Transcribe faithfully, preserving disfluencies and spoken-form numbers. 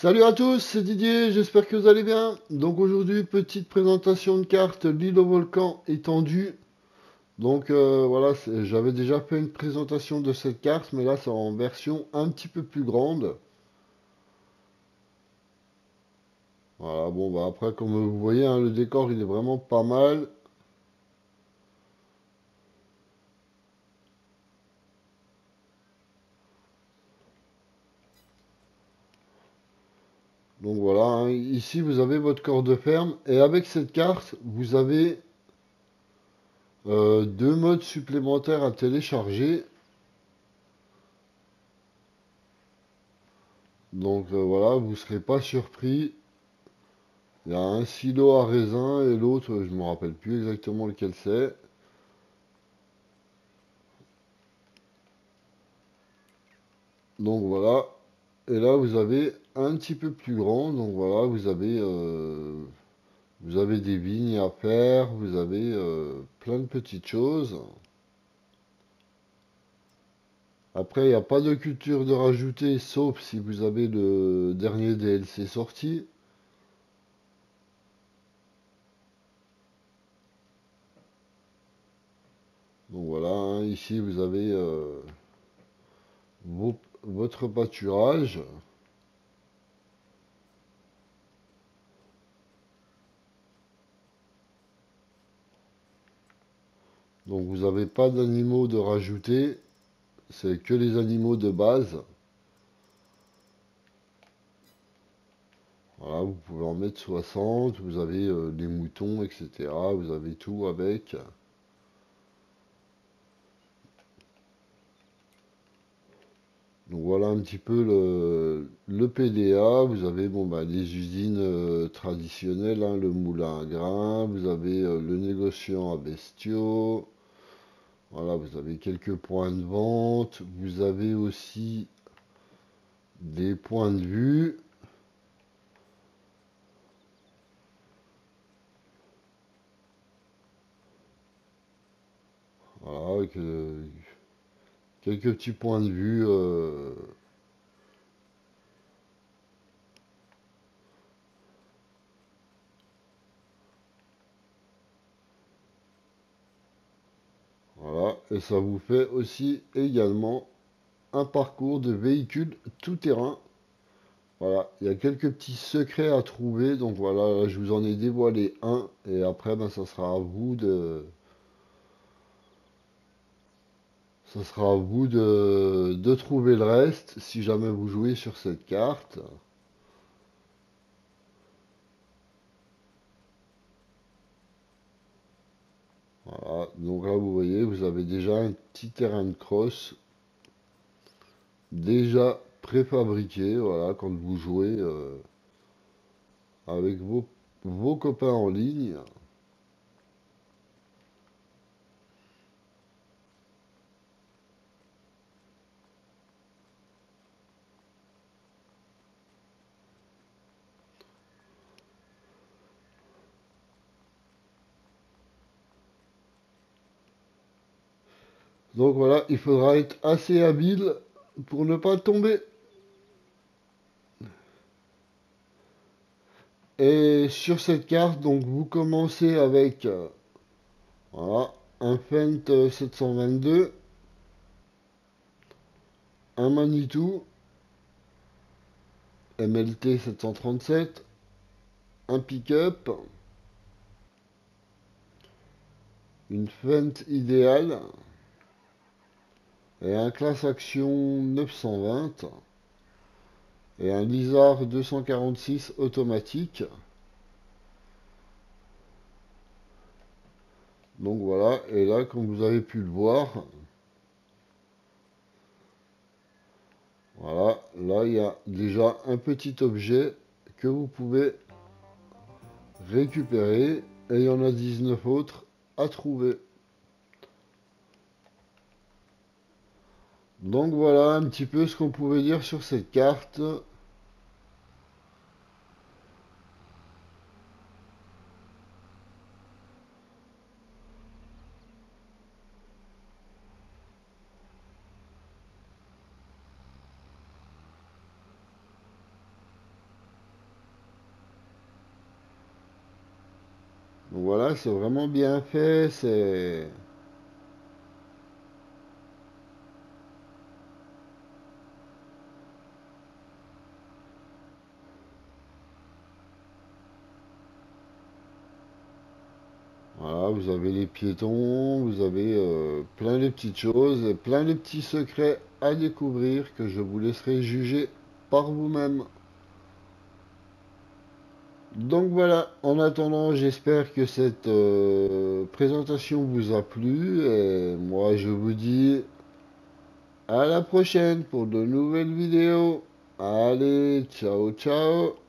Salut à tous, c'est Didier, j'espère que vous allez bien. Donc aujourd'hui, petite présentation de carte l'île au volcan étendue. Donc euh, voilà, c'est- j'avais déjà fait une présentation de cette carte, mais là c'est en version un petit peu plus grande. Voilà, bon bah après comme vous voyez, hein, le décor il est vraiment pas mal. Donc voilà, hein, ici vous avez votre corps de ferme et avec cette carte, vous avez euh, deux modes supplémentaires à télécharger. Donc euh, voilà, vous ne serez pas surpris. Il y a un silo à raisin et l'autre, je ne me rappelle plus exactement lequel c'est. Donc voilà. Et là, vous avez un petit peu plus grand. Donc voilà, vous avez, euh, vous avez des vignes à faire. Vous avez euh, plein de petites choses. Après, il n'y a pas de culture de rajouter, sauf si vous avez le dernier D L C sorti. Donc voilà, hein, ici vous avez euh, vos- votre pâturage. Donc vous n'avez pas d'animaux de rajouter, c'est que les animaux de base. Voilà, vous pouvez en mettre soixante, vous avez euh, les moutons, et cetera. Vous avez tout avec. Donc voilà un petit peu le, le P D A. Vous avez bon, bah, les usines euh, traditionnelles, hein, le moulin à grains, vous avez euh, le négociant à bestiaux. Voilà, vous avez quelques points de vente. Vous avez aussi des points de vue. Voilà, avec euh, quelques petits points de vue. euh, Voilà, et ça vous fait aussi également un parcours de véhicule tout-terrain. Voilà, il y a quelques petits secrets à trouver, donc voilà, là, je vous en ai dévoilé un, et après, ben, ça sera à vous de, ça sera à vous de, de trouver le reste, si jamais vous jouez sur cette carte. Voilà, donc là, vous voyez, vous avez déjà un petit terrain de cross, déjà préfabriqué, voilà, quand vous jouez euh, avec vos, vos copains en ligne. Donc voilà, il faudra être assez habile pour ne pas tomber. Et sur cette carte, donc vous commencez avec euh, voilà, un Fendt euh, sept cent vingt-deux, un Manitou M L T sept cent trente-sept, un pick-up, une Fendt idéale et un classe action neuf cent vingt et un Lizard deux cent quarante-six automatique. Donc voilà, et là, comme vous avez pu le voir, voilà, là il y a déjà un petit objet que vous pouvez récupérer et il y en a dix-neuf autres à trouver. Donc voilà un petit peu ce qu'on pouvait dire sur cette carte. Donc voilà, c'est vraiment bien fait, c'est... Voilà, vous avez les piétons, vous avez euh, plein de petites choses et plein de petits secrets à découvrir que je vous laisserai juger par vous-même. Donc voilà, en attendant, j'espère que cette euh, présentation vous a plu et moi je vous dis à la prochaine pour de nouvelles vidéos. Allez, ciao ciao.